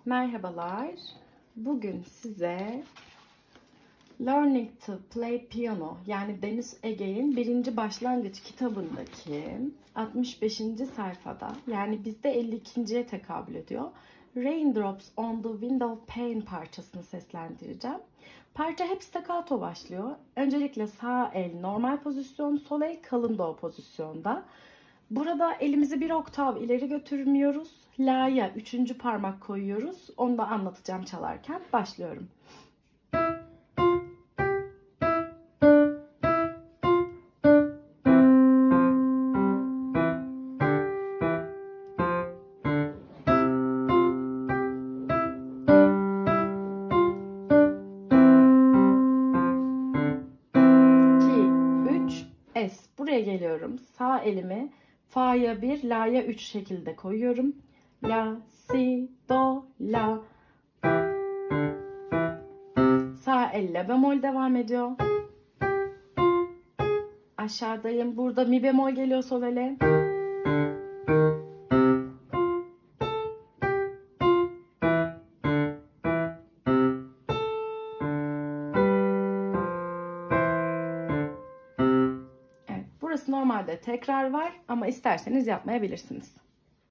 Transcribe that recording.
Merhabalar. Bugün size Learning to Play Piano yani Deniz Ege'nin 1. başlangıç kitabındaki 65. sayfada yani bizde 52.'ye tekabül ediyor. Raindrops on the Window Pane parçasını seslendireceğim. Parça hep staccato başlıyor. Öncelikle sağ el normal pozisyon, sol el kalın do pozisyonda. Burada elimizi bir oktav ileri götürmüyoruz. La'ya 3. parmak koyuyoruz. Onu da anlatacağım çalarken. Başlıyorum. Es. Buraya geliyorum. Sağ elimi Fa'ya 1, La'ya 3 şekilde koyuyorum. La, si, do, la. Sağ el la bemol devam ediyor. Aşağıdayım. Burada mi bemol geliyor sol ele. Burası normalde tekrar var ama isterseniz yapmayabilirsiniz.